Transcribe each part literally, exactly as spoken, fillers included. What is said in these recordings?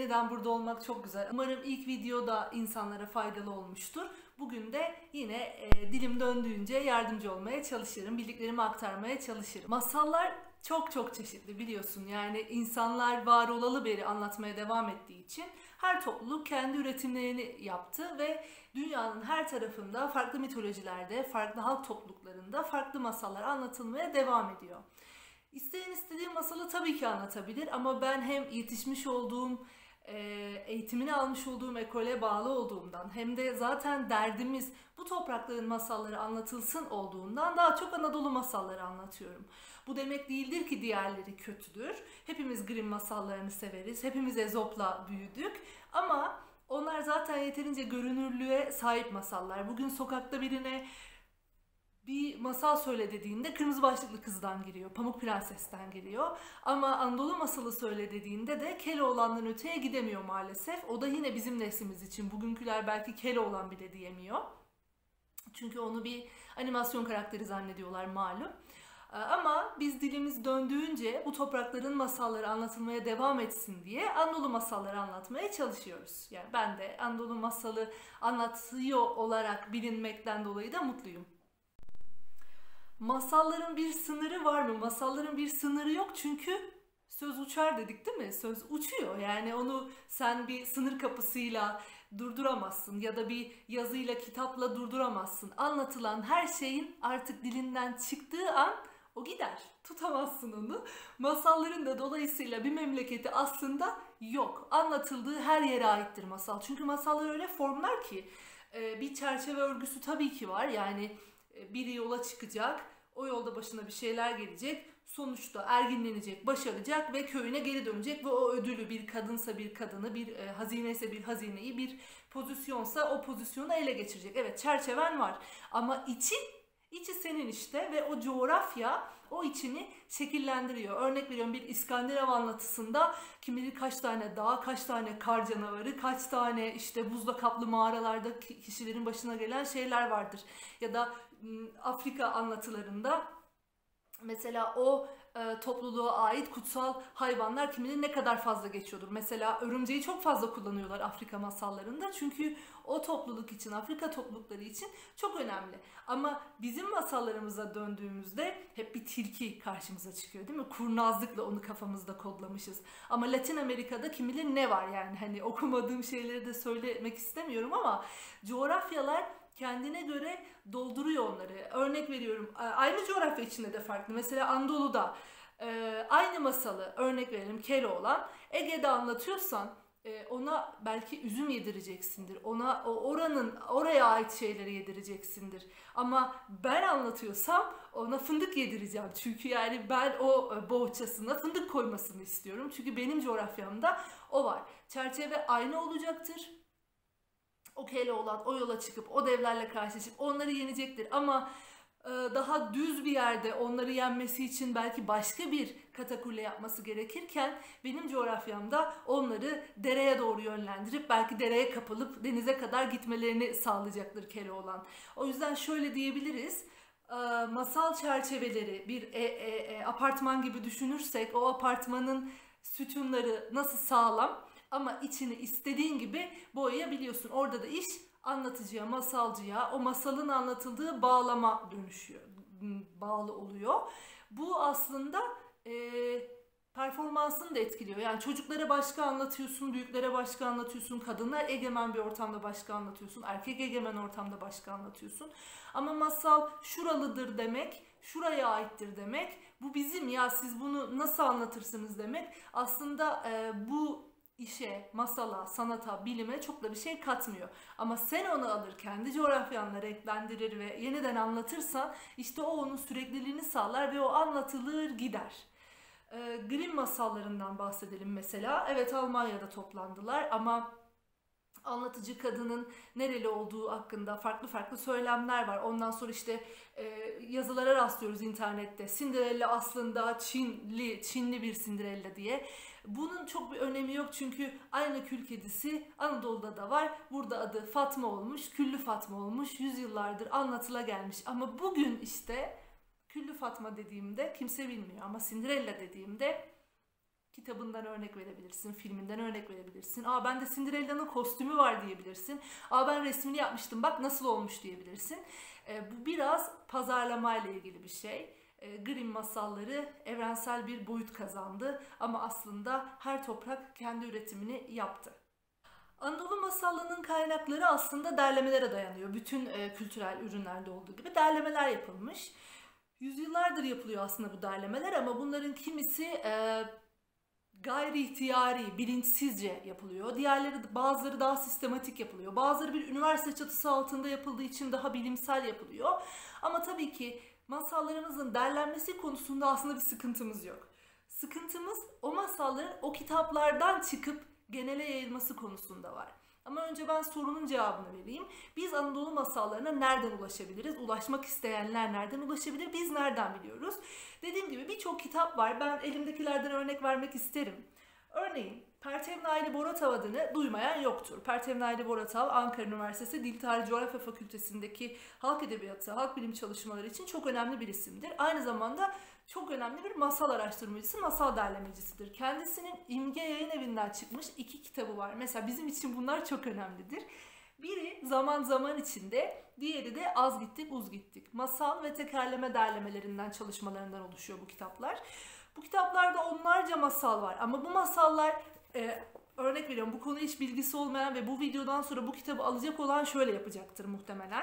yeniden burada olmak çok güzel. Umarım ilk video da insanlara faydalı olmuştur. Bugün de yine e, dilim döndüğünce yardımcı olmaya çalışırım. Bildiklerimi aktarmaya çalışırım. Masallar çok çok çeşitli biliyorsun. Yani insanlar var olalı beri anlatmaya devam ettiği için her topluluk kendi üretimlerini yaptı ve dünyanın her tarafında farklı mitolojilerde, farklı halk topluluklarında farklı masallar anlatılmaya devam ediyor. İsteyen istediği masalı tabii ki anlatabilir ama ben hem yetişmiş olduğum, eğitimini almış olduğum ekole bağlı olduğumdan hem de zaten derdimiz bu toprakların masalları anlatılsın olduğundan daha çok Anadolu masalları anlatıyorum. Bu demek değildir ki diğerleri kötüdür. Hepimiz Grimm masallarını severiz, hepimiz Ezop'la büyüdük ama onlar zaten yeterince görünürlüğe sahip masallar. Bugün sokakta birine bir masal söyle dediğinde kırmızı başlıklı kızdan giriyor, Pamuk Prenses'ten giriyor. Ama Anadolu masalı söyle dediğinde de Keloğlan'dan öteye gidemiyor maalesef. O da yine bizim neslimiz için. Bugünküler belki Keloğlan bile diyemiyor. Çünkü onu bir animasyon karakteri zannediyorlar malum. Ama biz dilimiz döndüğünce bu toprakların masalları anlatılmaya devam etsin diye Anadolu masalları anlatmaya çalışıyoruz. Yani ben de Anadolu masalı anlatıyor olarak bilinmekten dolayı da mutluyum. Masalların bir sınırı var mı? Masalların bir sınırı yok çünkü söz uçar dedik değil mi? Söz uçuyor. Yani onu sen bir sınır kapısıyla durduramazsın ya da bir yazıyla, kitapla durduramazsın. Anlatılan her şeyin artık dilinden çıktığı an o gider. Tutamazsın onu. Masalların da dolayısıyla bir memleketi aslında yok. Anlatıldığı her yere aittir masal. Çünkü masallar öyle formlar ki bir çerçeve örgüsü tabii ki var. Yani biri yola çıkacak, o yolda başına bir şeyler gelecek, sonuçta erginlenecek, başaracak ve köyüne geri dönecek ve o ödülü bir kadınsa bir kadını, bir e, hazineyse bir hazineyi, bir pozisyonsa o pozisyonu ele geçirecek. Evet, çerçeven var ama içi, içi senin işte ve o coğrafya o içini şekillendiriyor. Örnek veriyorum, bir İskandinav anlatısında kim bilir kaç tane dağ, kaç tane kar canavarı, kaç tane işte buzla kaplı mağaralarda kişilerin başına gelen şeyler vardır. Ya da Afrika anlatılarında mesela o e, topluluğa ait kutsal hayvanlar kiminin ne kadar fazla geçiyordur. Mesela örümceği çok fazla kullanıyorlar Afrika masallarında. Çünkü o topluluk için, Afrika toplulukları için çok önemli. Ama bizim masallarımıza döndüğümüzde hep bir tilki karşımıza çıkıyor değil mi? Kurnazlıkla onu kafamızda kodlamışız. Ama Latin Amerika'da kim bilir ne var yani. Hani okumadığım şeyleri de söylemek istemiyorum ama coğrafyalar kendine göre dolduruyor onları. Örnek veriyorum, aynı coğrafya içinde de farklı. Mesela Anadolu'da e, aynı masalı, örnek verelim Keloğlan, Ege'de anlatıyorsan e, ona belki üzüm yedireceksindir. Ona oranın oraya ait şeyleri yedireceksindir. Ama ben anlatıyorsam ona fındık yedireceğim. Çünkü yani ben o bohçasına fındık koymasını istiyorum. Çünkü benim coğrafyamda o var. Çerçeve aynı olacaktır. O Keloğlan o yola çıkıp o devlerle karşılaşıp onları yenecektir ama e, daha düz bir yerde onları yenmesi için belki başka bir katakulle yapması gerekirken benim coğrafyamda onları dereye doğru yönlendirip belki dereye kapılıp denize kadar gitmelerini sağlayacaktır Keloğlan. O yüzden şöyle diyebiliriz. E, masal çerçeveleri bir e, e, e, apartman gibi düşünürsek o apartmanın sütunları nasıl sağlam ama içini istediğin gibi boyayabiliyorsun. Orada da iş anlatıcıya, masalcıya, o masalın anlatıldığı bağlama dönüşüyor, bağlı oluyor. Bu aslında e, performansını da etkiliyor. Yani çocuklara başka anlatıyorsun, büyüklere başka anlatıyorsun, kadınlar egemen bir ortamda başka anlatıyorsun, erkek egemen ortamda başka anlatıyorsun. Ama masal şuralıdır demek, şuraya aittir demek, bu bizim ya siz bunu nasıl anlatırsınız demek. Aslında e, bu işe, masala, sanata, bilime çok da bir şey katmıyor. Ama sen onu alır, kendi coğrafyanla renklendirir ve yeniden anlatırsan işte o onun sürekliliğini sağlar ve o anlatılır gider. Ee, Grimm masallarından bahsedelim mesela. Evet, Almanya'da toplandılar ama anlatıcı kadının nereli olduğu hakkında farklı farklı söylemler var. Ondan sonra işte e, yazılara rastlıyoruz internette. Cinderella aslında Çinli, Çinli bir Cinderella diye. Bunun çok bir önemi yok çünkü aynı kül kedisi Anadolu'da da var. Burada adı Fatma olmuş, Küllü Fatma olmuş. Yüzyıllardır anlatıla gelmiş. Ama bugün işte Küllü Fatma dediğimde kimse bilmiyor. Ama Cinderella dediğimde kitabından örnek verebilirsin, filminden örnek verebilirsin. Aa bende Cinderella'nın kostümü var diyebilirsin. Aa ben resmini yapmıştım bak nasıl olmuş diyebilirsin. E, bu biraz pazarlamayla ilgili bir şey. E, Grimm masalları evrensel bir boyut kazandı ama aslında her toprak kendi üretimini yaptı. Anadolu masallarının kaynakları aslında derlemelere dayanıyor. Bütün e, kültürel ürünlerde olduğu gibi derlemeler yapılmış. Yüzyıllardır yapılıyor aslında bu derlemeler ama bunların kimisi e, gayri ihtiyari, bilinçsizce yapılıyor. Diğerleri, bazıları daha sistematik yapılıyor. Bazıları bir üniversite çatısı altında yapıldığı için daha bilimsel yapılıyor. Ama tabii ki masallarımızın derlenmesi konusunda aslında bir sıkıntımız yok. Sıkıntımız o masalların o kitaplardan çıkıp genele yayılması konusunda var. Ama önce ben sorunun cevabını vereyim. Biz Anadolu masallarına nereden ulaşabiliriz? Ulaşmak isteyenler nereden ulaşabilir? Biz nereden biliyoruz? Dediğim gibi birçok kitap var. Ben elimdekilerden örnek vermek isterim. Örneğin Pertev Naili Boratav adını duymayan yoktur. Pertev Naili Boratav Ankara Üniversitesi Dil Tarih Coğrafya Fakültesindeki halk edebiyatı, halk bilim çalışmaları için çok önemli bir isimdir. Aynı zamanda çok önemli bir masal araştırmacısı, masal derlemecisidir. Kendisinin İmge Yayın Evi'nden çıkmış iki kitabı var. Mesela bizim için bunlar çok önemlidir. Biri Zaman Zaman içinde, diğeri de Az Gittik Uz Gittik. Masal ve tekerleme derlemelerinden, çalışmalarından oluşuyor bu kitaplar. Bu kitaplarda onlarca masal var ama bu masallar, e, örnek veriyorum, bu konuda hiç bilgisi olmayan ve bu videodan sonra bu kitabı alacak olan şöyle yapacaktır muhtemelen.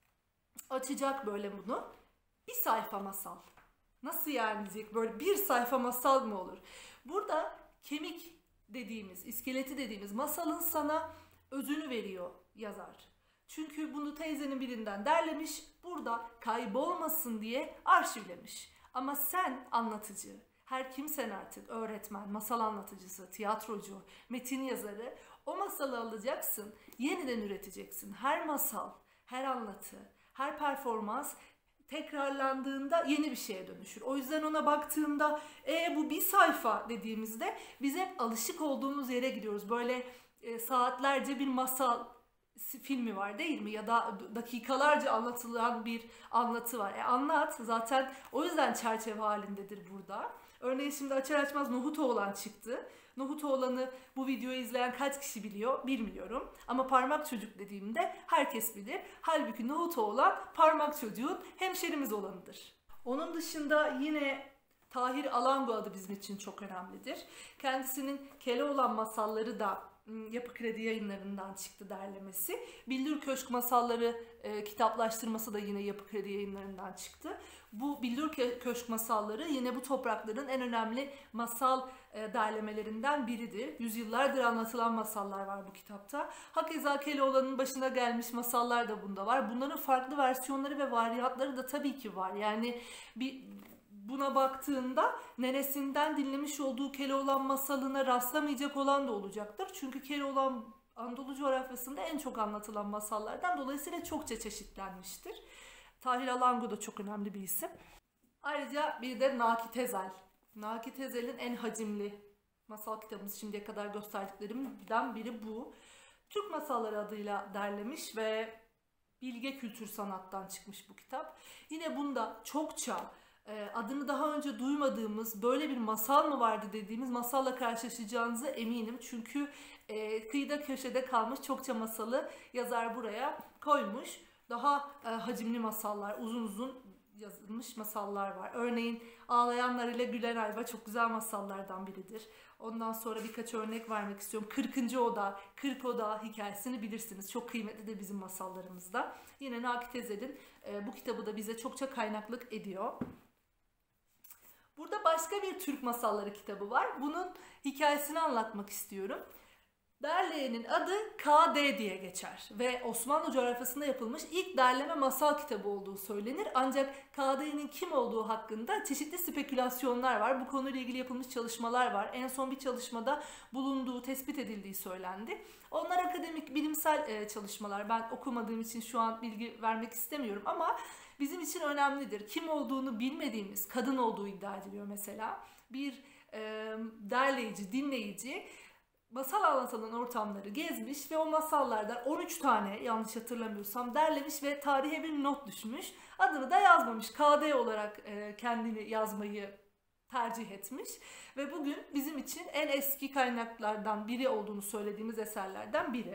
Açacak böyle bunu. Bir sayfa masal. Nasıl yani diyecek, böyle bir sayfa masal mı olur? Burada kemik dediğimiz, iskeleti dediğimiz masalın sana özünü veriyor yazar. Çünkü bunu teyzenin birinden derlemiş, burada kaybolmasın diye arşivlemiş. Ama sen anlatıcı, her kimsen artık, öğretmen, masal anlatıcısı, tiyatrocu, metin yazarı, o masalı alacaksın, yeniden üreteceksin. Her masal, her anlatı, her performans tekrarlandığında yeni bir şeye dönüşür. O yüzden ona baktığında e bu bir sayfa dediğimizde biz hep alışık olduğumuz yere gidiyoruz. Böyle e, saatlerce bir masal filmi var değil mi? Ya da dakikalarca anlatılan bir anlatı var. E anlat zaten, o yüzden çerçeve halindedir burada. Örneğin şimdi açar açmaz Nohutoğlan çıktı. Nohutoğlan'ı bu videoyu izleyen kaç kişi biliyor bilmiyorum. Ama parmak çocuk dediğimde herkes bilir. Halbuki Nohutoğlan parmak çocuğun hemşerimiz olanıdır. Onun dışında yine Tahir Alango adı bizim için çok önemlidir. Kendisinin Keloğlan masalları da Yapı Kredi Yayınları'ndan çıktı derlemesi. Billur Köşk masalları e, kitaplaştırması da yine Yapı Kredi Yayınları'ndan çıktı. Bu Billur Köşk masalları yine bu toprakların en önemli masal e, derlemelerinden biridir. Yüzyıllardır anlatılan masallar var bu kitapta. Hakeza Keloğlan'ın başına gelmiş masallar da bunda var. Bunların farklı versiyonları ve varyantları da tabii ki var. Yani bir buna baktığında nenesinden dinlemiş olduğu Keloğlan masalına rastlamayacak olan da olacaktır. Çünkü Keloğlan Anadolu coğrafyasında en çok anlatılan masallardan, dolayısıyla çokça çeşitlenmiştir. Tahir Alango da çok önemli bir isim. Ayrıca bir de Naki Tezel. Naki Tezel'in en hacimli masal kitabımız, şimdiye kadar gösterdiklerimden biri bu. Türk Masalları adıyla derlemiş ve Bilge Kültür Sanat'tan çıkmış bu kitap. Yine bunda çokça adını daha önce duymadığımız, böyle bir masal mı vardı dediğimiz masalla karşılaşacağınıza eminim. Çünkü e, kıyıda köşede kalmış çokça masalı yazar buraya koymuş. Daha e, hacimli masallar, uzun uzun yazılmış masallar var. Örneğin Ağlayanlar ile Gülen Ayva çok güzel masallardan biridir. Ondan sonra birkaç örnek vermek istiyorum. kırkıncı Oda, kırk Oda hikayesini bilirsiniz. Çok kıymetlidir bizim masallarımızda. Yine Naki Tezel'in e, bu kitabı da bize çokça kaynaklık ediyor. Burada başka bir Türk masalları kitabı var. Bunun hikayesini anlatmak istiyorum. Derleyenin adı K D diye geçer ve Osmanlı coğrafyasında yapılmış ilk derleme masal kitabı olduğu söylenir. Ancak K D'nin kim olduğu hakkında çeşitli spekülasyonlar var. Bu konuyla ilgili yapılmış çalışmalar var. En son bir çalışmada bulunduğu, tespit edildiği söylendi. Onlar akademik, bilimsel çalışmalar. Ben okumadığım için şu an bilgi vermek istemiyorum ama bizim için önemlidir. Kim olduğunu bilmediğimiz, kadın olduğu iddia ediliyor mesela. Bir e, derleyici, dinleyici masal anlatılan ortamları gezmiş ve o masallardan on üç tane, yanlış hatırlamıyorsam, derlemiş ve tarihe bir not düşmüş. Adını da yazmamış. K D olarak e, kendini yazmayı tercih etmiş ve bugün bizim için en eski kaynaklardan biri olduğunu söylediğimiz eserlerden biri.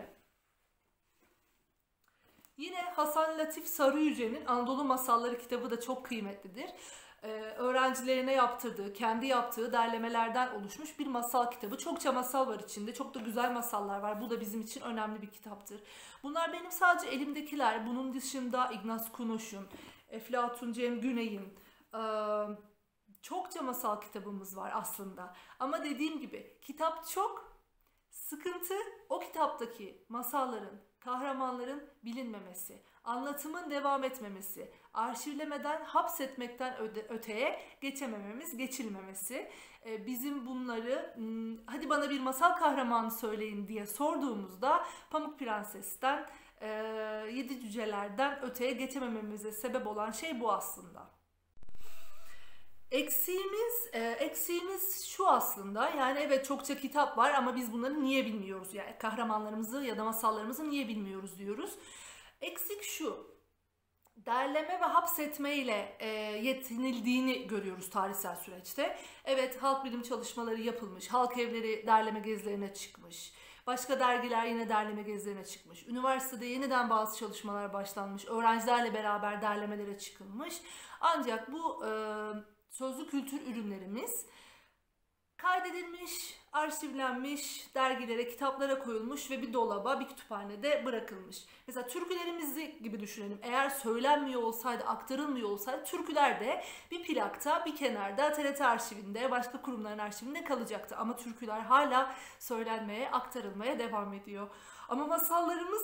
Yine Hasan Latif Sarıyüce'nin Anadolu Masalları kitabı da çok kıymetlidir. Ee, öğrencilerine yaptırdığı, kendi yaptığı derlemelerden oluşmuş bir masal kitabı. Çokça masal var içinde, çok da güzel masallar var. Bu da bizim için önemli bir kitaptır. Bunlar benim sadece elimdekiler. Bunun dışında Ignaz Kunoş'un, Eflatun Cem Güney'in, e, çokça masal kitabımız var aslında. Ama dediğim gibi kitap çok, sıkıntı o kitaptaki masalların, kahramanların bilinmemesi, anlatımın devam etmemesi, arşivlemeden hapsetmekten öde, öteye geçemememiz, geçilmemesi. Ee, bizim bunları hmm, hadi bana bir masal kahramanı söyleyin diye sorduğumuzda Pamuk Prenses'ten, e, Yedi Cücelerden öteye geçemememize sebep olan şey bu aslında. Eksiğimiz, e, eksiğimiz şu aslında, yani evet çokça kitap var ama biz bunları niye bilmiyoruz, yani kahramanlarımızı ya da masallarımızı niye bilmiyoruz diyoruz. Eksik şu, derleme ve hapsetme ile e, yetinildiğini görüyoruz tarihsel süreçte. Evet, halk bilim çalışmaları yapılmış, halk evleri derleme gezilerine çıkmış. Başka dergiler yine derleme gezilerine çıkmış. Üniversitede yeniden bazı çalışmalar başlanmış. Öğrencilerle beraber derlemelere çıkılmış. Ancak bu e, sözlü kültür ürünlerimiz kaydedilmiş, arşivlenmiş, dergilere, kitaplara koyulmuş ve bir dolaba, bir kütüphanede bırakılmış. Mesela türkülerimizi gibi düşünelim. Eğer söylenmiyor olsaydı, aktarılmıyor olsaydı türküler de bir plakta, bir kenarda, T R T arşivinde, başka kurumların arşivinde kalacaktı. Ama türküler hala söylenmeye, aktarılmaya devam ediyor. Ama masallarımız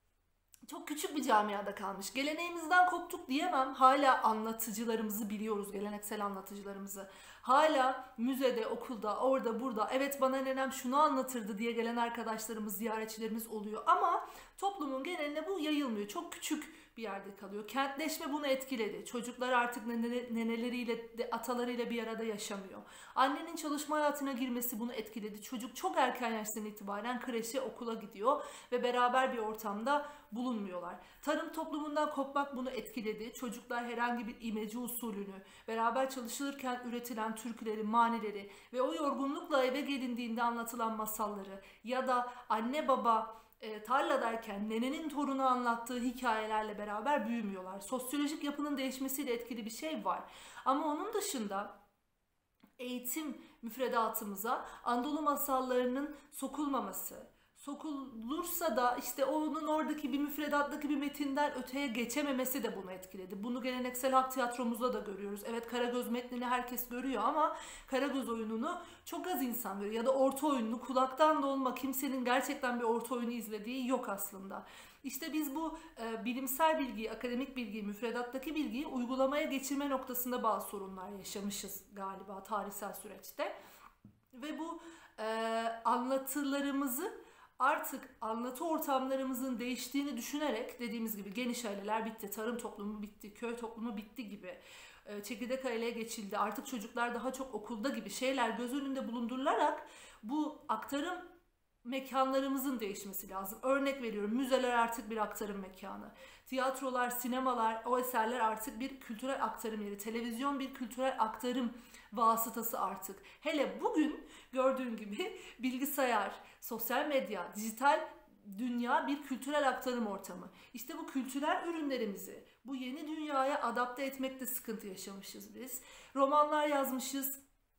çok küçük bir camiada kalmış. Geleneğimizden koptuk diyemem. Hala anlatıcılarımızı biliyoruz, geleneksel anlatıcılarımızı. Hala müzede, okulda, orada, burada, evet bana nenem şunu anlatırdı diye gelen arkadaşlarımız, ziyaretçilerimiz oluyor. Ama toplumun geneline bu yayılmıyor. Çok küçük bir yerde kalıyor. Kentleşme bunu etkiledi. Çocuklar artık neneleriyle, atalarıyla bir arada yaşamıyor. Annenin çalışma hayatına girmesi bunu etkiledi. Çocuk çok erken yaştan itibaren kreşe, okula gidiyor ve beraber bir ortamda bulunmuyorlar. Tarım toplumundan kopmak bunu etkiledi. Çocuklar herhangi bir imece usulünü, beraber çalışılırken üretilen türküleri, manileri ve o yorgunlukla eve gelindiğinde anlatılan masalları ya da anne baba E, tarladayken nenenin torunu anlattığı hikayelerle beraber büyümüyorlar. Sosyolojik yapının değişmesiyle etkili bir şey var. Ama onun dışında eğitim müfredatımıza Anadolu masallarının sokulmaması, sokulursa da işte onun oradaki bir müfredattaki bir metinden öteye geçememesi de bunu etkiledi. Bunu geleneksel halk tiyatromuzda da görüyoruz. Evet, Karagöz metnini herkes görüyor ama Karagöz oyununu çok az insan görüyor. Ya da orta oyununu kulaktan dolma, kimsenin gerçekten bir orta oyunu izlediği yok aslında. İşte biz bu e, bilimsel bilgiyi, akademik bilgiyi, müfredattaki bilgiyi uygulamaya geçirme noktasında bazı sorunlar yaşamışız galiba tarihsel süreçte. Ve bu e, anlatılarımızı artık anlatı ortamlarımızın değiştiğini düşünerek, dediğimiz gibi geniş aileler bitti, tarım toplumu bitti, köy toplumu bitti gibi, çekirdek aileye geçildi, artık çocuklar daha çok okulda gibi şeyler göz önünde bulundurularak bu aktarım mekanlarımızın değişmesi lazım. Örnek veriyorum, müzeler artık bir aktarım mekanı. Tiyatrolar, sinemalar, o eserler artık bir kültürel aktarım yeri. Televizyon bir kültürel aktarım vasıtası artık. Hele bugün gördüğün gibi bilgisayar, sosyal medya, dijital dünya bir kültürel aktarım ortamı. İşte bu kültürel ürünlerimizi bu yeni dünyaya adapte etmekte sıkıntı yaşamışız biz. Romanlar yazmışız,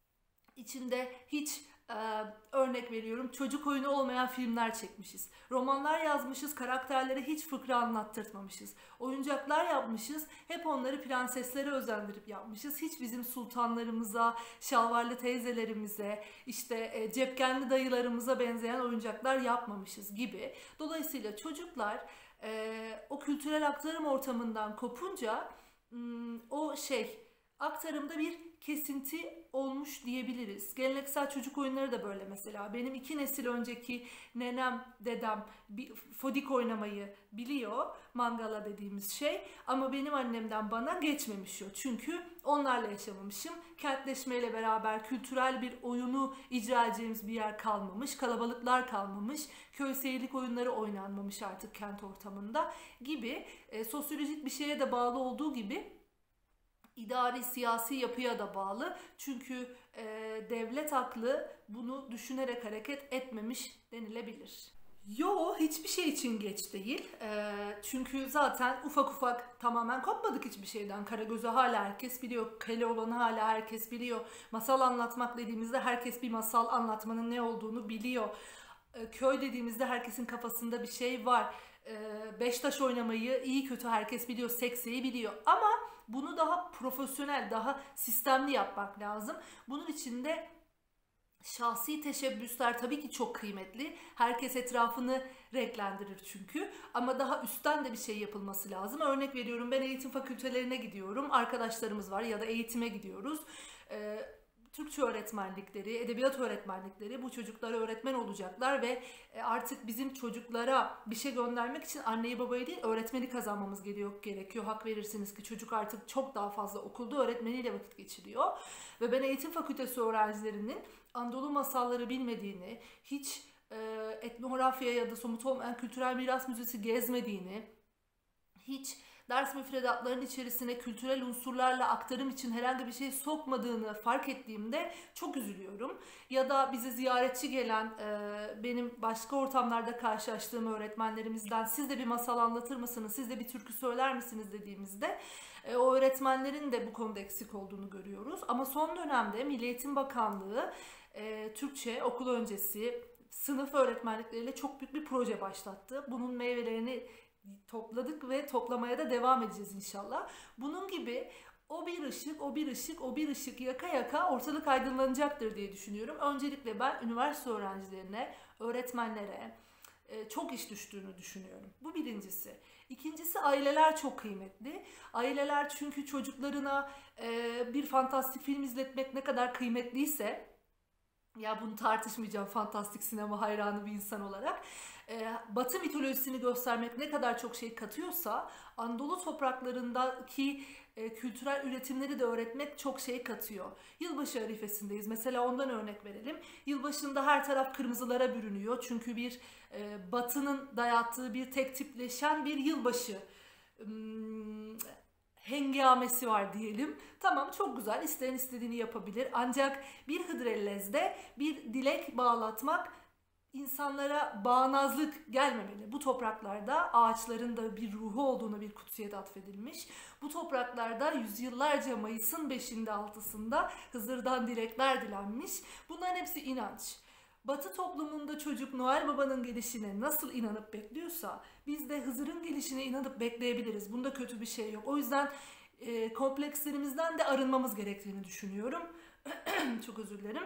içinde hiç Ee, örnek veriyorum, çocuk oyunu olmayan filmler çekmişiz. Romanlar yazmışız, karakterlere hiç fıkra anlattırtmamışız. Oyuncaklar yapmışız, hep onları prenseslere özendirip yapmışız. Hiç bizim sultanlarımıza, şalvarlı teyzelerimize, işte e, cepkenli dayılarımıza benzeyen oyuncaklar yapmamışız gibi. Dolayısıyla çocuklar e, o kültürel aktarım ortamından kopunca m, o şey aktarımda bir kesinti olmuş diyebiliriz. Geleneksel çocuk oyunları da böyle mesela. Benim iki nesil önceki nenem, dedem bir fodik oynamayı biliyor. Mangala dediğimiz şey. Ama benim annemden bana geçmemiş o. Çünkü onlarla yaşamamışım. Kentleşmeyle beraber kültürel bir oyunu icra edeceğimiz bir yer kalmamış. Kalabalıklar kalmamış. Köy seyirlik oyunları oynanmamış artık kent ortamında gibi. E, sosyolojik bir şeye de bağlı olduğu gibi idari siyasi yapıya da bağlı. Çünkü e, devlet haklı bunu düşünerek hareket etmemiş denilebilir. Yo, hiçbir şey için geç değil. E, çünkü zaten ufak ufak tamamen kopmadık hiçbir şeyden. Karagöz'ü hala herkes biliyor. Keloğlan'ı hala herkes biliyor. Masal anlatmak dediğimizde herkes bir masal anlatmanın ne olduğunu biliyor. E, köy dediğimizde herkesin kafasında bir şey var. E, beş taş oynamayı iyi kötü herkes biliyor. Seksiyi biliyor. Ama bunu daha profesyonel, daha sistemli yapmak lazım. Bunun için de şahsi teşebbüsler tabii ki çok kıymetli. Herkes etrafını renklendirir çünkü. Ama daha üstten de bir şey yapılması lazım. Örnek veriyorum, ben eğitim fakültelerine gidiyorum. Arkadaşlarımız var ya da eğitime gidiyoruz. Ee, Türkçe öğretmenlikleri, edebiyat öğretmenlikleri, bu çocuklara öğretmen olacaklar ve artık bizim çocuklara bir şey göndermek için anneyi babayı değil öğretmeni kazanmamız gerekiyor. Hak verirsiniz ki çocuk artık çok daha fazla okulda öğretmeniyle vakit geçiriyor. Ve ben eğitim fakültesi öğrencilerinin Anadolu masalları bilmediğini, hiç e, etnografya ya da somut olmayan kültürel miras müzesi gezmediğini, hiç ders müfredatlarının içerisine kültürel unsurlarla aktarım için herhangi bir şey sokmadığını fark ettiğimde çok üzülüyorum. Ya da bize ziyaretçi gelen e, benim başka ortamlarda karşılaştığım öğretmenlerimizden siz de bir masal anlatır mısınız, siz de bir türkü söyler misiniz dediğimizde e, o öğretmenlerin de bu konuda eksik olduğunu görüyoruz. Ama son dönemde Milli Eğitim Bakanlığı e, Türkçe okul öncesi sınıf öğretmenlikleriyle çok büyük bir proje başlattı. Bunun meyvelerini topladık ve toplamaya da devam edeceğiz inşallah. Bunun gibi o bir ışık, o bir ışık, o bir ışık yaka yaka ortalık aydınlanacaktır diye düşünüyorum. Öncelikle ben üniversite öğrencilerine, öğretmenlere çok iş düştüğünü düşünüyorum. Bu birincisi. İkincisi, aileler çok kıymetli. Aileler çünkü çocuklarına bir fantastik film izletmek ne kadar kıymetliyse, ya bunu tartışmayacağım fantastik sinema hayranı bir insan olarak, Batı mitolojisini göstermek ne kadar çok şey katıyorsa Anadolu topraklarındaki kültürel üretimleri de öğretmek çok şey katıyor. Yılbaşı arifesindeyiz. Mesela ondan örnek verelim. Yılbaşında her taraf kırmızılara bürünüyor. Çünkü bir Batı'nın dayattığı bir tek tipleşen bir yılbaşı hmm, hengamesi var diyelim. Tamam, çok güzel. İsteyen istediğini yapabilir. Ancak bir Hıdrellez'de bir dilek bağlatmak insanlara bağnazlık gelmemeli. Bu topraklarda ağaçların da bir ruhu olduğuna bir kutsiyet atfedilmiş. Bu topraklarda yüzyıllarca Mayıs'ın beşinde altısında Hızır'dan dilekler dilenmiş. Bunların hepsi inanç. Batı toplumunda çocuk Noel Baba'nın gelişine nasıl inanıp bekliyorsa biz de Hızır'ın gelişine inanıp bekleyebiliriz. Bunda kötü bir şey yok. O yüzden e, komplekslerimizden de arınmamız gerektiğini düşünüyorum. Çok özür dilerim.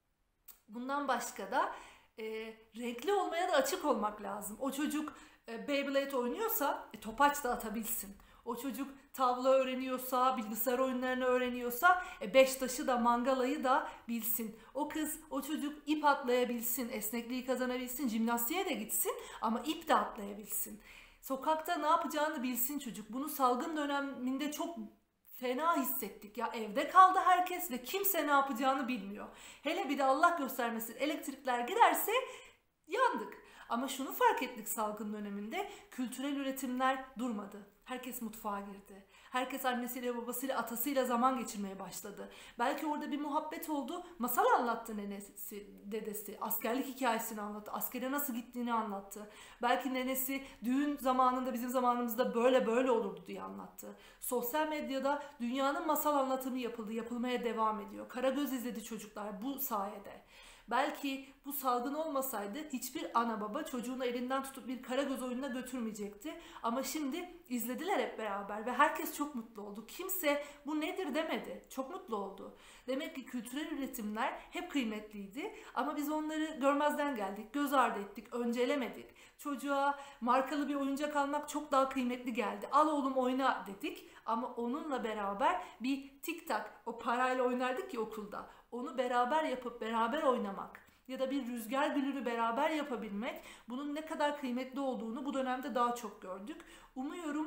Bundan başka da e, renkli olmaya da açık olmak lazım. O çocuk e, Beyblade oynuyorsa e, topaç da atabilsin. O çocuk tavla öğreniyorsa, bilgisayar oyunlarını öğreniyorsa e, beş taşı da mangalayı da bilsin. O kız, o çocuk ip atlayabilsin, esnekliği kazanabilsin, jimnastiğe de gitsin ama ip de atlayabilsin. Sokakta ne yapacağını bilsin çocuk. Bunu salgın döneminde çok fena hissettik ya, evde kaldı herkes ve kimse ne yapacağını bilmiyor. Hele bir de Allah göstermesin elektrikler girerse yandık. Ama şunu fark ettik salgın döneminde, kültürel üretimler durmadı. Herkes mutfağa girdi. Herkes annesiyle, babasıyla, atasıyla zaman geçirmeye başladı. Belki orada bir muhabbet oldu. Masal anlattı nenesi, dedesi. Askerlik hikayesini anlattı. Askere nasıl gittiğini anlattı. Belki nenesi düğün zamanında bizim zamanımızda böyle böyle olurdu diye anlattı. Sosyal medyada dünyanın masal anlatımı yapıldı. Yapılmaya devam ediyor. Karagöz izledi çocuklar bu sayede. Belki bu salgın olmasaydı hiçbir ana baba çocuğunu elinden tutup bir Karagöz oyununa götürmeyecekti. Ama şimdi izlediler hep beraber ve herkes çok mutlu oldu. Kimse bu nedir demedi. Çok mutlu oldu. Demek ki kültürel üretimler hep kıymetliydi ama biz onları görmezden geldik, göz ardı ettik, öncelemedik. Çocuğa markalı bir oyuncak almak çok daha kıymetli geldi. Al oğlum oyna dedik ama onunla beraber bir tik tak, o parayla oynardık ya okulda. Onu beraber yapıp beraber oynamak ya da bir rüzgar gülünü beraber yapabilmek, bunun ne kadar kıymetli olduğunu bu dönemde daha çok gördük. Umuyorum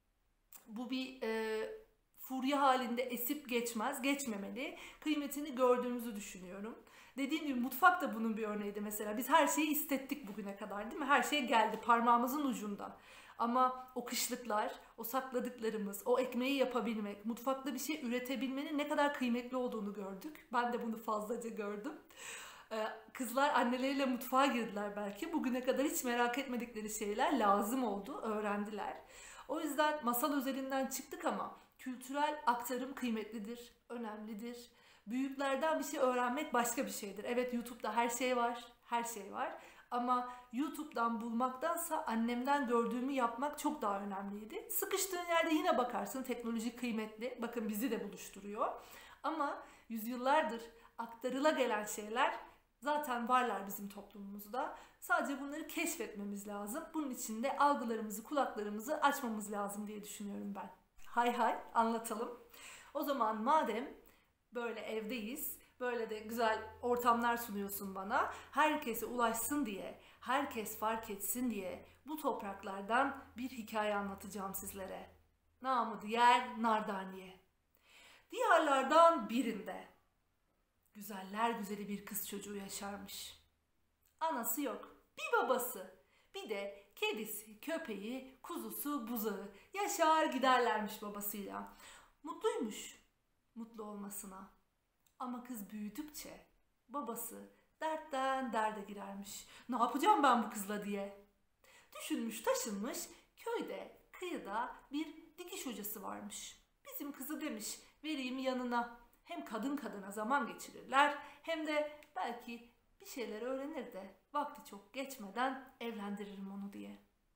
bu bir e, furya halinde esip geçmez, geçmemeli. Kıymetini gördüğümüzü düşünüyorum. Dediğim gibi mutfak da bunun bir örneğiydi mesela. Biz her şeyi istettik bugüne kadar, değil mi? Her şey geldi parmağımızın ucunda. Ama o kışlıklar, o sakladıklarımız, o ekmeği yapabilmek, mutfakta bir şey üretebilmenin ne kadar kıymetli olduğunu gördük. Ben de bunu fazlaca gördüm. Ee, kızlar anneleriyle mutfağa girdiler belki. Bugüne kadar hiç merak etmedikleri şeyler lazım oldu, öğrendiler. O yüzden masal özelinden çıktık ama kültürel aktarım kıymetlidir, önemlidir. Büyüklerden bir şey öğrenmek başka bir şeydir. Evet, YouTube'da her şey var, her şey var. Ama YouTube'dan bulmaktansa annemden gördüğümü yapmak çok daha önemliydi. Sıkıştığın yerde yine bakarsın, teknoloji kıymetli. Bakın bizi de buluşturuyor. Ama yüzyıllardır aktarıla gelen şeyler zaten varlar bizim toplumumuzda. Sadece bunları keşfetmemiz lazım. Bunun için de algılarımızı, kulaklarımızı açmamız lazım diye düşünüyorum ben. Hay hay, anlatalım. O zaman madem böyle evdeyiz, böyle de güzel ortamlar sunuyorsun bana, herkese ulaşsın diye, herkes fark etsin diye bu topraklardan bir hikaye anlatacağım sizlere. Namı diğer Nardaniye. Diyarlardan birinde güzeller güzeli bir kız çocuğu yaşarmış. Anası yok, bir babası, bir de kedisi, köpeği, kuzusu, buzağı yaşar giderlermiş babasıyla. Mutluymuş mutlu olmasına. Ama kız büyüdükçe babası dertten derde girermiş. Ne yapacağım ben bu kızla diye. Düşünmüş taşınmış, köyde kıyıda bir dikiş hocası varmış. Bizim kızı demiş vereyim yanına. Hem kadın kadına zaman geçirirler hem de belki bir şeyler öğrenir de vakti çok geçmeden evlendiririm onu diye.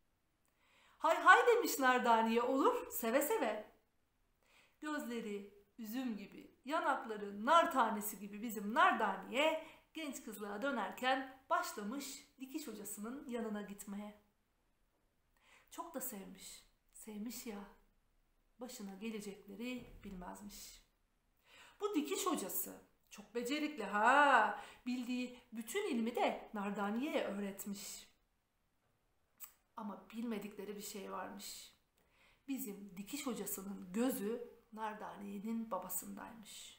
Hay hay demiş Nardaniye, olur seve seve. Gözleri üzüm gibi, yanakları nar tanesi gibi bizim Nardaniye genç kızlığa dönerken başlamış dikiş hocasının yanına gitmeye. Çok da sevmiş, sevmiş ya, başına gelecekleri bilmezmiş. Bu dikiş hocası çok becerikli ha, bildiği bütün ilmi de Nardaniye'ye öğretmiş. Ama bilmedikleri bir şey varmış. Bizim dikiş hocasının gözü Nardaniye'nin babasındaymış.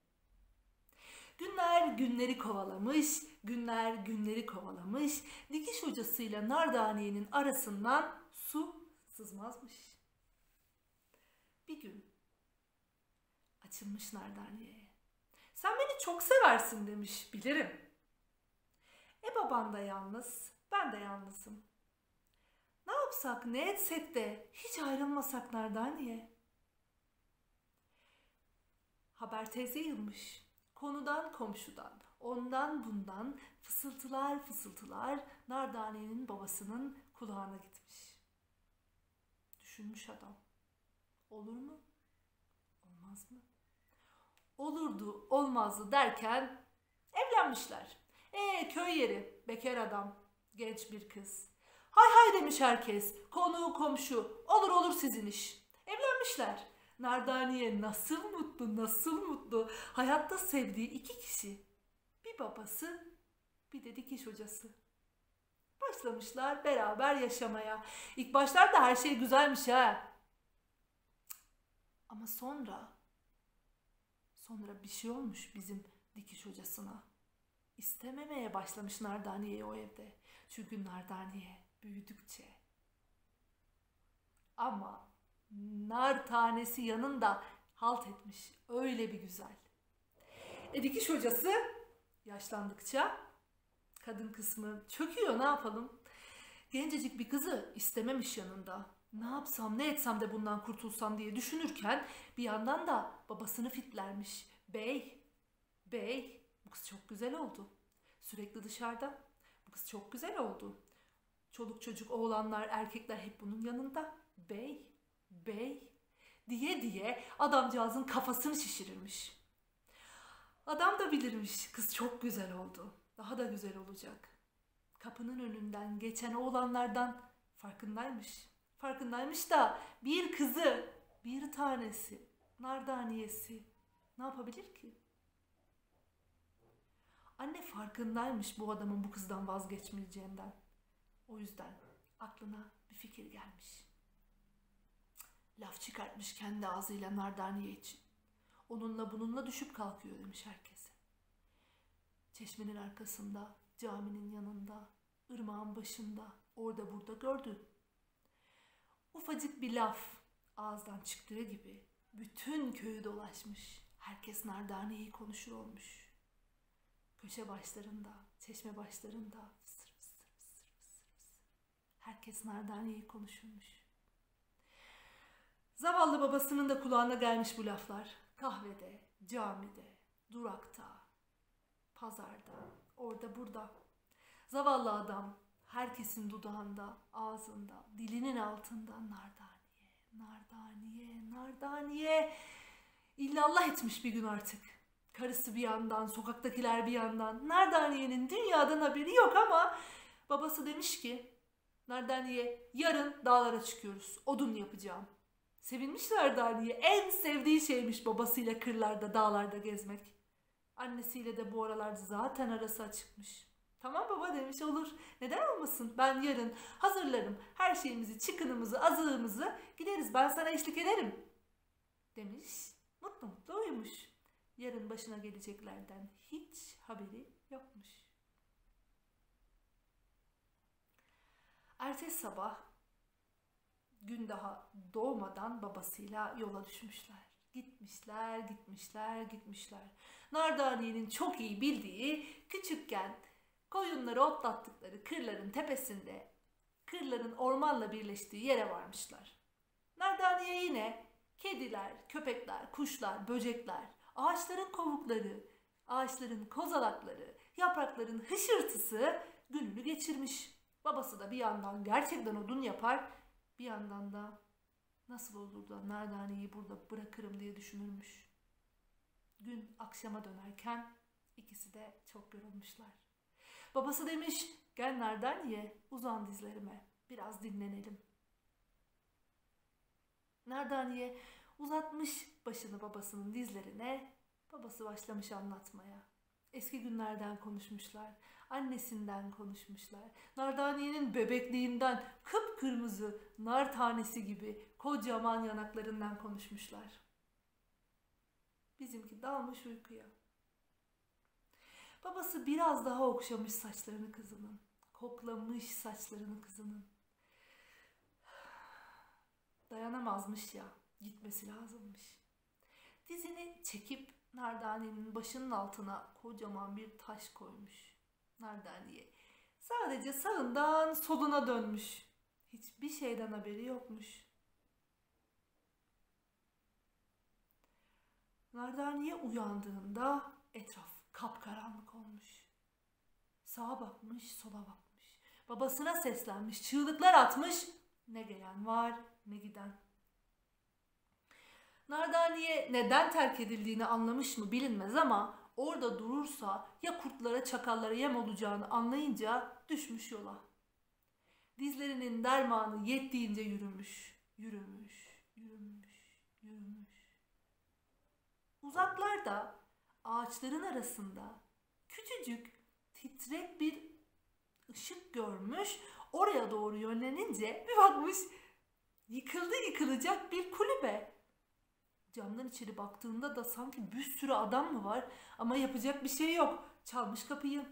Günler günleri kovalamış, günler günleri kovalamış, dikiş hocasıyla Nardaniye'nin arasından su sızmazmış. Bir gün açılmış Nardaniye'ye. Sen beni çok seversin demiş, bilirim. E baban da yalnız, ben de yalnızım. Ne yapsak, ne etsek de hiç ayrılmasak Nardaniye. Haber teyze yılmış. Konudan komşudan, ondan bundan fısıltılar fısıltılar Nardaniye'nin babasının kulağına gitmiş. Düşünmüş adam. Olur mu? Olmaz mı? Olurdu, olmazdı derken evlenmişler. Ee köy yeri, bekar adam, genç bir kız. Hay hay demiş herkes, konu komşu, olur olur sizin iş. Evlenmişler. Nardaniye nasıl mutlu, nasıl mutlu. Hayatta sevdiği iki kişi. Bir babası, bir de dikiş hocası. Başlamışlar beraber yaşamaya. İlk başlarda her şey güzelmiş ha. Ama sonra, sonra bir şey olmuş bizim dikiş hocasına. İstememeye başlamış Nardaniye'yi o evde. Çünkü Nardaniye büyüdükçe. Ama nar tanesi yanında halt etmiş. Öyle bir güzel. E dikiş hocası yaşlandıkça kadın kısmı çöküyor, ne yapalım? Gencecik bir kızı istememiş yanında. Ne yapsam ne etsem de bundan kurtulsam diye düşünürken bir yandan da babasını fitlermiş. Bey, bey bu kız çok güzel oldu. Sürekli dışarıda. Bu kız çok güzel oldu. Çoluk çocuk, oğlanlar, erkekler hep bunun yanında. Bey, bey diye diye adamcağızın kafasını şişirirmiş. Adam da bilirmiş kız çok güzel oldu. Daha da güzel olacak. Kapının önünden geçen oğlanlardan farkındaymış. Farkındaymış da bir kızı, bir tanesi, Nardaniyesi ne yapabilir ki? Anne farkındaymış bu adamın bu kızdan vazgeçmeyeceğinden. O yüzden aklına bir fikir gelmiş. Laf çıkartmış kendi ağzıyla Nardaniye için. Onunla bununla düşüp kalkıyor demiş herkese. Çeşmenin arkasında, caminin yanında, ırmağın başında, orada burada gördü. ufacık bir laf ağızdan çıktığı gibi bütün köyü dolaşmış. Herkes Nardaniye'yi konuşur olmuş. Köşe başlarında, çeşme başlarında fısır fısır fısır fısır fısır. Herkes Nardaniye'yi konuşurmuş. Zavallı babasının da kulağına gelmiş bu laflar. Kahvede, camide, durakta, pazarda, orada burada. Zavallı adam herkesin dudağında, ağzında, dilinin altında Nardaniye, Nardaniye, Nardaniye. İllallah etmiş bir gün artık. Karısı bir yandan, sokaktakiler bir yandan. Nardaniye'nin dünyadan haberi yok ama babası demiş ki Nardaniye yarın dağlara çıkıyoruz. Odun yapacağım. Sevinmiş Nardaniye. En sevdiği şeymiş babasıyla kırlarda, dağlarda gezmek. Annesiyle de bu aralar zaten arası açıkmış. Tamam baba demiş, olur. Neden olmasın? Ben yarın hazırlarım her şeyimizi, çıkınımızı, azığımızı, gideriz, ben sana eşlik ederim demiş. Mutlu mutlu uyumuş. Yarın başına geleceklerden hiç haberi yokmuş. Ertesi sabah gün daha doğmadan babasıyla yola düşmüşler. Gitmişler, gitmişler, gitmişler. Nardaniye'nin çok iyi bildiği, küçükken koyunları otlattıkları kırların tepesinde, kırların ormanla birleştiği yere varmışlar. Nardaniye yine kediler, köpekler, kuşlar, böcekler, ağaçların kovukları, ağaçların kozalakları, yaprakların hışırtısı gününü geçirmiş. Babası da bir yandan gerçekten odun yapar, bir yandan da nasıl olur da Nardaniye'yi burada bırakırım diye düşünürmüş. Gün akşama dönerken ikisi de çok yorulmuşlar. Babası demiş, gel Nardaniye, uzan dizlerime, biraz dinlenelim. Nardaniye uzatmış başını babasının dizlerine, babası başlamış anlatmaya. Eski günlerden konuşmuşlar, annesinden konuşmuşlar. Nardaniye'nin bebekliğinden kıpkırmızı nar tanesi gibi kocaman yanaklarından konuşmuşlar. Bizimki dalmış uykuya. Babası biraz daha okşamış saçlarını kızının, koklamış saçlarını kızının. Dayanamazmış ya, gitmesi lazımmış. Dizini çekip Nardaniye'nin başının altına kocaman bir taş koymuş. Nardaniye sadece sağından soluna dönmüş. Hiçbir şeyden haberi yokmuş. Nardaniye uyandığında etraf kapkaranlık olmuş. Sağa bakmış, sola bakmış. Babasına seslenmiş, çığlıklar atmış. Ne gelen var, ne giden. Nardaniye neden terk edildiğini anlamış mı bilinmez ama orada durursa ya kurtlara, çakallara yem olacağını anlayınca düşmüş yola. Dizlerinin dermanı yettiğince yürümüş, yürümüş, yürümüş, yürümüş. Uzaklarda, ağaçların arasında küçücük, titrek bir ışık görmüş. Oraya doğru yönlenince bir bakmış, yıkıldı yıkılacak bir kulübe. Camdan içeri baktığında da sanki bir sürü adam mı var ama yapacak bir şey yok. Çalmış kapıyı.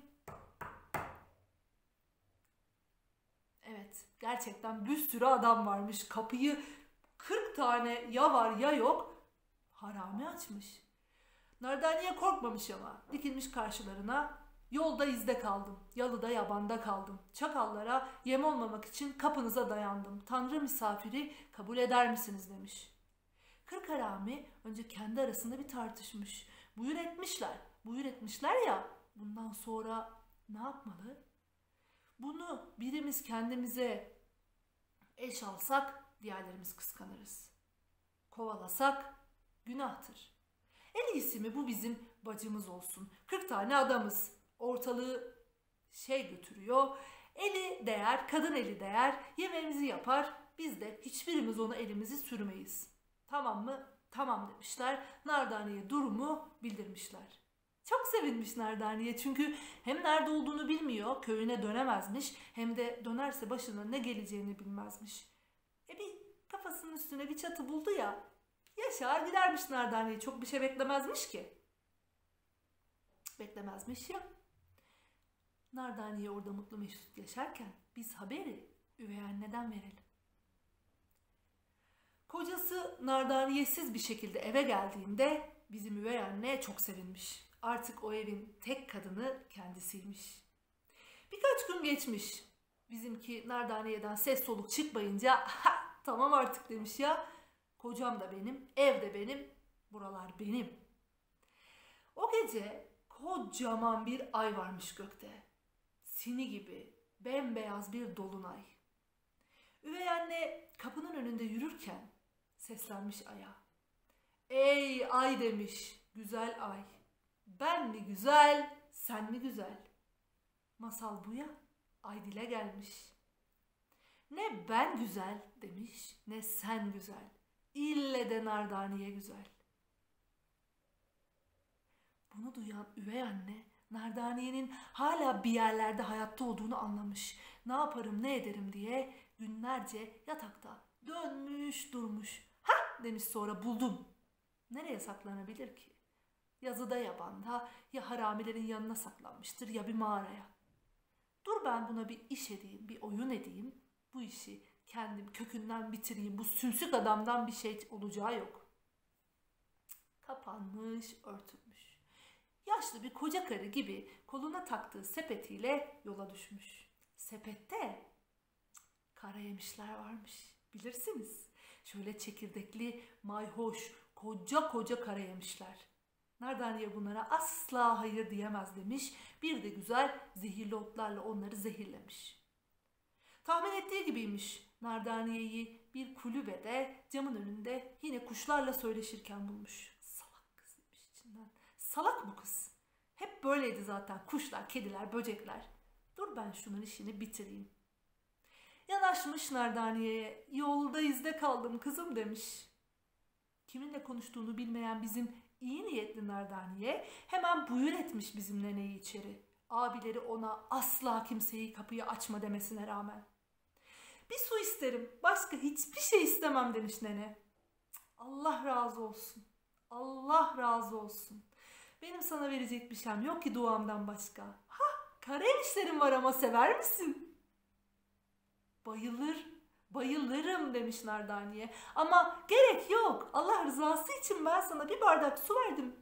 Evet, gerçekten bir sürü adam varmış. Kapıyı kırk tane ya var ya yok harami açmış. Nardaniye korkmamış ama dikilmiş karşılarına. Yolda izde kaldım, yalıda yabanda kaldım. Çakallara yem olmamak için kapınıza dayandım. Tanrı misafiri kabul eder misiniz demiş. Kırk harami önce kendi arasında bir tartışmış. Buyur etmişler, buyur etmişler ya bundan sonra ne yapmalı? Bunu birimiz kendimize eş alsak diğerlerimiz kıskanırız. Kovalasak günahtır. En iyisi mi bu bizim bacımız olsun. Kırk tane adamız. Ortalığı şey götürüyor. Eli değer, kadın eli değer. Yemeğimizi yapar. Biz de hiçbirimiz ona elimizi sürmeyiz. Tamam mı? Tamam demişler. Nardaniye durumu bildirmişler. Çok sevinmiş Nardaniye çünkü hem nerede olduğunu bilmiyor, köyüne dönemezmiş, hem de dönerse başına ne geleceğini bilmezmiş. E bir kafasının üstüne bir çatı buldu ya, yaşar gidermiş Nardaniye, çok bir şey beklemezmiş ki. Beklemezmiş ya. Nardaniye orada mutlu mesut yaşarken biz haberi üvey anneden verelim. Kocası nardaniyesiz bir şekilde eve geldiğinde bizim üvey anne çok sevinmiş. Artık o evin tek kadını kendisiymiş. Birkaç gün geçmiş. Bizimki nardaniyeden ses soluk çıkmayınca ha, tamam artık demiş ya. Kocam da benim, ev de benim, buralar benim. O gece kocaman bir ay varmış gökte. Sini gibi bembeyaz bir dolunay. Üvey anne kapının önünde yürürken seslenmiş aya. Ey ay demiş, güzel ay. Ben mi güzel, sen mi güzel? Masal bu ya, ay dile gelmiş. Ne ben güzel demiş, ne sen güzel. İlle de nardaniye güzel. Bunu duyan üvey anne, nardaniyenin hala bir yerlerde hayatta olduğunu anlamış. Ne yaparım, ne ederim diye günlerce yatakta dönmüş durmuş. Ha demiş sonra buldum. Nereye saklanabilir ki? Yazıda yabanda ya haramilerin yanına saklanmıştır ya bir mağaraya. Dur ben buna bir iş edeyim, bir oyun edeyim. Bu işi kendim kökünden bitireyim. Bu sümsük adamdan bir şey olacağı yok. Kapanmış, örtülmüş. Yaşlı bir koca karı gibi koluna taktığı sepetiyle yola düşmüş. Sepette kara yemişler varmış. Bilirsiniz. Şöyle çekirdekli, mayhoş, koca koca kara yemişler. Nardaniye bunlara asla hayır diyemez demiş. Bir de güzel zehirli otlarla onları zehirlemiş. Tahmin ettiği gibiymiş. Nardaniye'yi bir kulübede camın önünde yine kuşlarla söyleşirken bulmuş. Salak kız demiş içinden. Salak bu kız. Hep böyleydi zaten kuşlar, kediler, böcekler. Dur ben şunun işini bitireyim. Yanaşmış Nardaniye'ye. Yolda izde kaldım kızım demiş. Kiminle konuştuğunu bilmeyen bizim iyi niyetli Nardaniye hemen buyur etmiş bizim neneyi içeri. Abileri ona asla kimseyi kapıyı açma demesine rağmen. Bir su isterim, başka hiçbir şey istemem demiş nene. Allah razı olsun, Allah razı olsun. Benim sana verecek bir şeyim yok ki duamdan başka. Ha, kara enişlerim var ama sever misin? Bayılır, bayılırım demiş Nardaniye. Ama gerek yok, Allah rızası için ben sana bir bardak su verdim.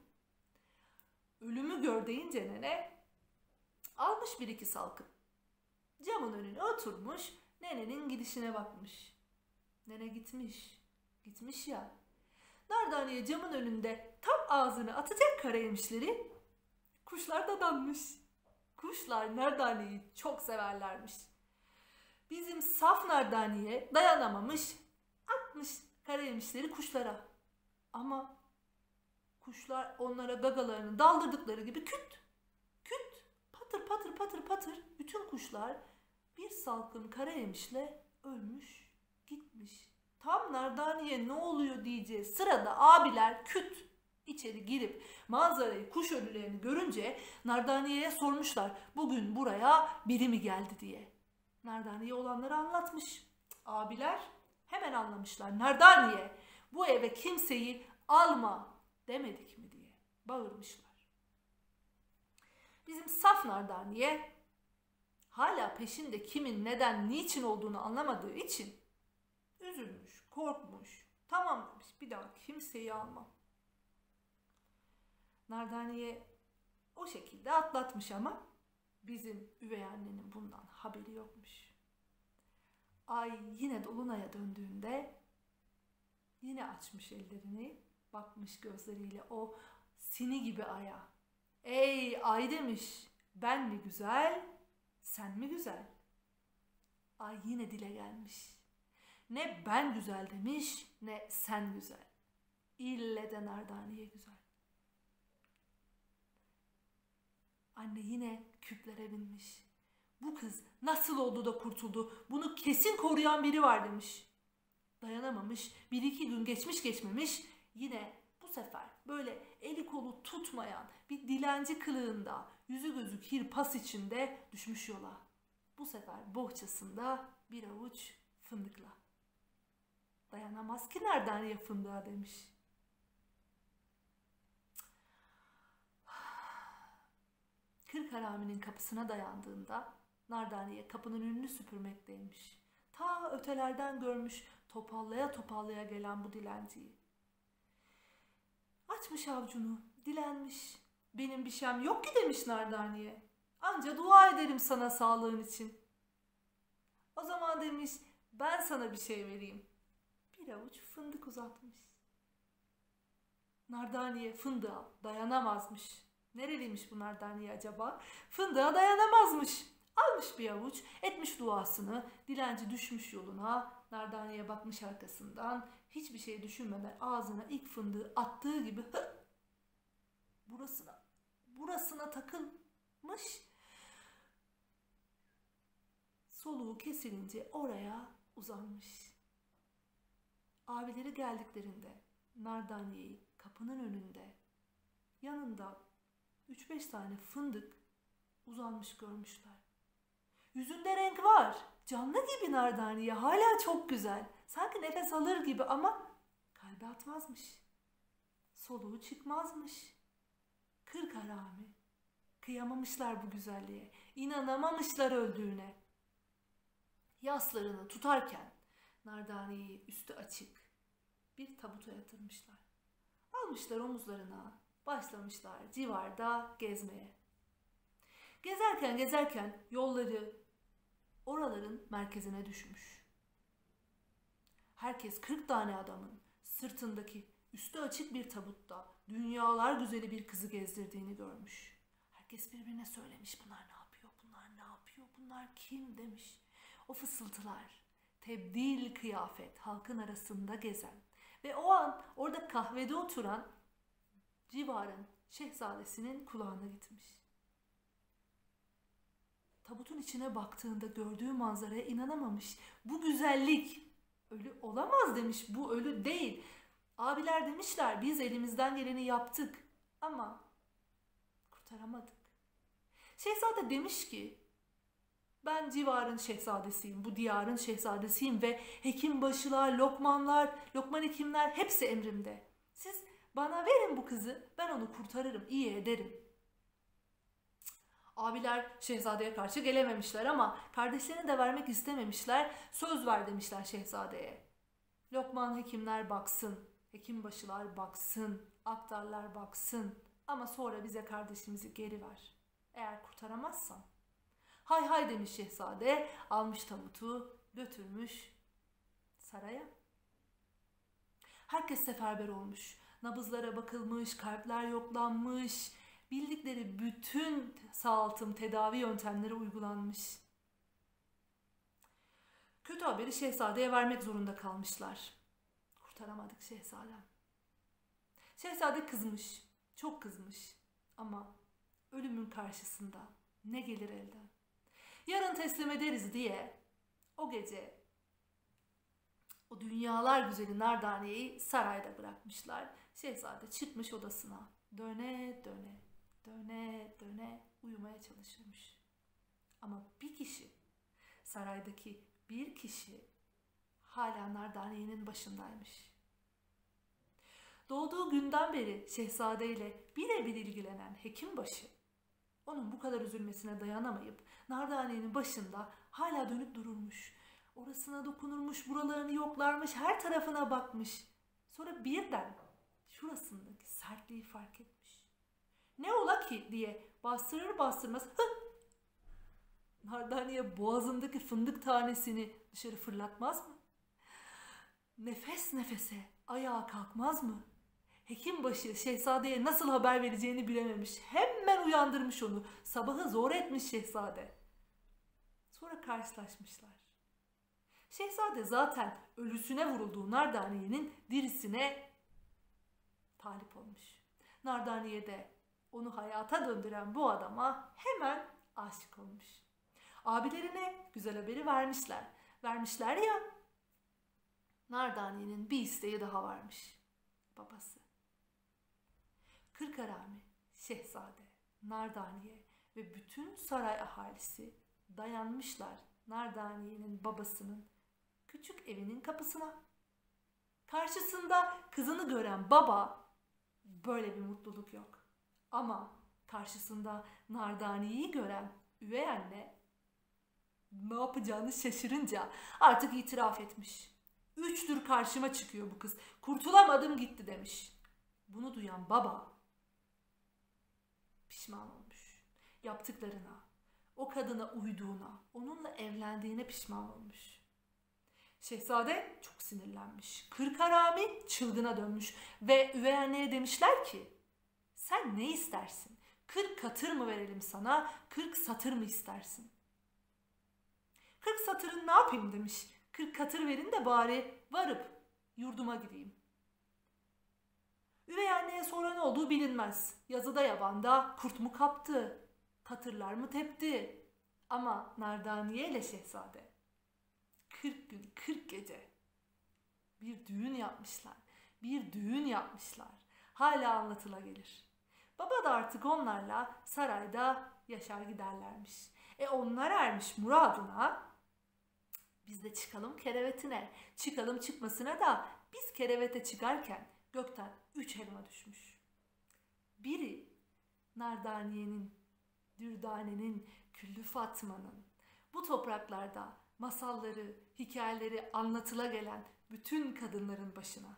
Ölümü gör deyince nene almış bir iki salkım. Camın önüne oturmuş, nenenin gidişine bakmış. Nene gitmiş, gitmiş ya. Nardaniye camın önünde tam ağzını atacak kara yemişleri, kuşlar dadanmış. Kuşlar Nardaniye'yi çok severlermiş. Bizim saf Nardaniye dayanamamış, atmış kara yemişleri kuşlara. Ama kuşlar onlara gagalarını daldırdıkları gibi küt, küt, patır patır patır patır bütün kuşlar bir salkım kara yemişle ölmüş, gitmiş. Tam Nardaniye ne oluyor diyeceği sırada abiler küt içeri girip manzarayı, kuş ölülerini görünce Nardaniye'ye sormuşlar bugün buraya biri mi geldi diye. Nardaniye olanları anlatmış. Abiler hemen anlamışlar. Nardaniye bu eve kimseyi alma demedik mi diye bağırmışlar. Bizim saf Nardaniye hala peşinde kimin neden niçin olduğunu anlamadığı için üzülmüş, korkmuş. Tamam demiş bir daha kimseyi almam. Nardaniye o şekilde atlatmış ama bizim üvey annenin bundan haberi yokmuş. Ay yine dolunaya döndüğünde yine açmış ellerini, bakmış gözleriyle o sini gibi aya. Ey ay demiş, ben mi güzel, sen mi güzel? Ay yine dile gelmiş. Ne ben güzel demiş, ne sen güzel. İlle de Nardaniye güzel. Anne yine küplere binmiş. Bu kız nasıl oldu da kurtuldu? Bunu kesin koruyan biri var demiş. Dayanamamış, bir iki gün geçmiş geçmemiş yine bu sefer böyle eli kolu tutmayan bir dilenci kılığında yüzü gözü kirpas içinde düşmüş yola. Bu sefer bohçasında bir avuç fındıkla. Dayanamaz ki Nardaniye fındığa demiş. Kırk haraminin kapısına dayandığında Nardaniye kapının önünü süpürmekteymiş. Ta ötelerden görmüş topallaya topallaya gelen bu dilenciyi. Açmış avucunu, dilenmiş. Benim bir şeyim yok ki demiş Nardaniye. Anca dua ederim sana sağlığın için. O zaman demiş ben sana bir şey vereyim. Bir avuç fındık uzatmış. Nardaniye fındığa dayanamazmış. Nereliymiş bu Nardaniye acaba? Fındığa dayanamazmış. Almış bir avuç, etmiş duasını, dilenci düşmüş yoluna, Nardaniye bakmış arkasından, hiçbir şey düşünmeden ağzına ilk fındığı attığı gibi hı, burasına, burasına takılmış. Soluğu kesilince oraya uzanmış. Abileri geldiklerinde Nardaniye'yi kapının önünde, yanında üç beş tane fındık uzanmış görmüşler. Yüzünde renk var. Canlı gibi Nardaniye. Hala çok güzel. Sanki nefes alır gibi ama kalbi atmazmış. Soluğu çıkmazmış. Kırk harami. Kıyamamışlar bu güzelliğe. İnanamamışlar öldüğüne. Yaslarını tutarken Nardaniye'yi üstü açık bir tabuta yatırmışlar. Almışlar omuzlarına, başlamışlar civarda gezmeye. Gezerken gezerken yolları oraların merkezine düşmüş. Herkes kırk tane adamın sırtındaki üstü açık bir tabutta dünyalar güzeli bir kızı gezdirdiğini görmüş. Herkes birbirine söylemiş bunlar ne yapıyor, bunlar ne yapıyor, bunlar kim demiş. O fısıltılar, tebdil kıyafet halkın arasında gezen ve o an orada kahvede oturan civarın şehzadesinin kulağına gitmiş. Tabutun içine baktığında gördüğü manzaraya inanamamış. Bu güzellik ölü olamaz demiş. Bu ölü değil. Abiler demişler biz elimizden geleni yaptık ama kurtaramadık. Şehzade demiş ki ben civarın şehzadesiyim, bu diyarın şehzadesiyim ve hekimbaşılar, lokmanlar, lokman hekimler hepsi emrimde. Siz bana verin bu kızı, ben onu kurtarırım, iyi ederim. Abiler şehzadeye karşı gelememişler ama kardeşlerini de vermek istememişler. Söz ver demişler şehzadeye. Lokman hekimler baksın, hekimbaşılar baksın, aktarlar baksın ama sonra bize kardeşimizi geri ver. Eğer kurtaramazsan. Hay hay demiş şehzade, almış tabutu, götürmüş saraya. Herkes seferber olmuş. Nabızlara bakılmış, kalpler yoklanmış. Bildikleri bütün sağaltım, tedavi yöntemleri uygulanmış. Kötü haberi şehzadeye vermek zorunda kalmışlar. Kurtaramadık şehzadem. Şehzade kızmış, çok kızmış ama ölümün karşısında ne gelir elden? Yarın teslim ederiz diye o gece o dünyalar güzeli Nardaniye'yi sarayda bırakmışlar. Şehzade çıkmış odasına döne döne, döne döne uyumaya çalışırmış. Ama bir kişi, saraydaki bir kişi hala Nardaniye'nin başındaymış. Doğduğu günden beri şehzadeyle birebir ilgilenen hekimbaşı onun bu kadar üzülmesine dayanamayıp Nardaniye'nin başında hala dönüp dururmuş. Orasına dokunurmuş, buralarını yoklarmış, her tarafına bakmış. Sonra birden şurasındaki sertliği fark etmiş. Ne ola ki diye bastırır bastırmaz hı! Nardaniye boğazındaki fındık tanesini dışarı fırlatmaz mı? Nefes nefese ayağa kalkmaz mı? Hekimbaşı şehzadeye nasıl haber vereceğini bilememiş. Hemen uyandırmış onu. Sabahı zor etmiş şehzade. Sonra karşılaşmışlar. Şehzade zaten ölüsüne vurulduğu Nardaniye'nin dirisine talip olmuş. Nardaniye de onu hayata döndüren bu adama hemen aşık olmuş. Abilerine güzel haberi vermişler. Vermişler ya, Nardaniye'nin bir isteği daha varmış. Babası. Kırkharami, şehzade, Nardaniye ve bütün saray ahalisi dayanmışlar Nardaniye'nin babasının küçük evinin kapısına. Karşısında kızını gören baba böyle bir mutluluk yok. Ama karşısında Nardaniye'yi gören üvey anne ne yapacağını şaşırınca artık itiraf etmiş. Üçtür karşıma çıkıyor bu kız. Kurtulamadım gitti demiş. Bunu duyan baba pişman olmuş. Yaptıklarına, o kadına uyduğuna, onunla evlendiğine pişman olmuş. Şehzade çok sinirlenmiş. Kırk harami çılgına dönmüş ve üvey anneye demişler ki sen ne istersin? Kırk katır mı verelim sana, kırk satır mı istersin? Kırk satırın ne yapayım demiş. Kırk katır verin de bari varıp yurduma gideyim. Üvey anneye sonra ne olduğu bilinmez. Yazıda yabanda kurt mu kaptı, katırlar mı tepti? Ama Nardaniye ile şehzade kırk gün kırk gece bir düğün yapmışlar. Bir düğün yapmışlar. Hala anlatıla gelir. Baba da artık onlarla sarayda yaşar giderlermiş. E onlar ermiş muradına. Biz de çıkalım kerevetine. Çıkalım çıkmasına da biz kerevete çıkarken gökten üç elma düşmüş. Biri Nardaniye'nin, Dürdane'nin, Küllü Fatma'nın bu topraklarda masalları, hikayeleri anlatıla gelen bütün kadınların başına.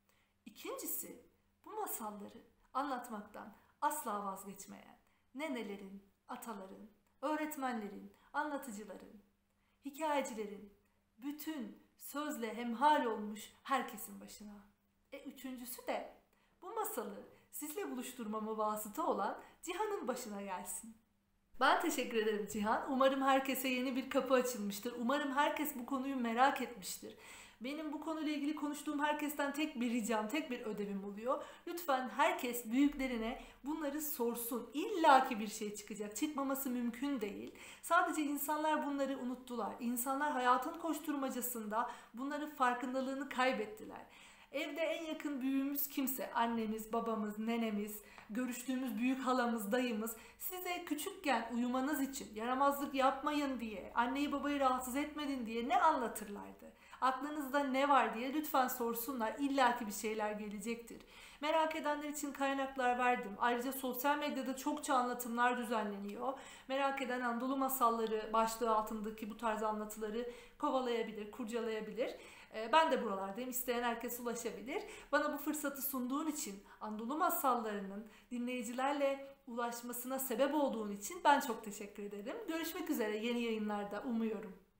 İkincisi bu masalları anlatmaktan asla vazgeçmeyen nenelerin, ataların, öğretmenlerin, anlatıcıların, hikayecilerin, bütün sözle hemhal olmuş herkesin başına. E üçüncüsü de bu masalı sizle buluşturmama vasıta olan Cihan'ın başına gelsin. Ben teşekkür ederim Cihan. Umarım herkese yeni bir kapı açılmıştır. Umarım herkes bu konuyu merak etmiştir. Benim bu konuyla ilgili konuştuğum herkesten tek bir ricam, tek bir ödevim oluyor. Lütfen herkes büyüklerine bunları sorsun. İlla ki bir şey çıkacak. Çıkmaması mümkün değil. Sadece insanlar bunları unuttular. İnsanlar hayatın koşturmacasında bunların farkındalığını kaybettiler. Evde en yakın büyüğümüz kimse, annemiz, babamız, nenemiz, görüştüğümüz büyük halamız, dayımız size küçükken uyumanız için yaramazlık yapmayın diye, anneyi babayı rahatsız etmedin diye ne anlatırlardı? Aklınızda ne var diye lütfen sorsunlar. İlla ki bir şeyler gelecektir. Merak edenler için kaynaklar verdim. Ayrıca sosyal medyada çokça anlatımlar düzenleniyor. Merak eden Anadolu masalları başlığı altındaki bu tarz anlatıları kovalayabilir, kurcalayabilir. Ben de buralardayım. İsteyen herkes ulaşabilir. Bana bu fırsatı sunduğun için, Anadolu masallarının dinleyicilerle ulaşmasına sebep olduğun için ben çok teşekkür ederim. Görüşmek üzere yeni yayınlarda umuyorum.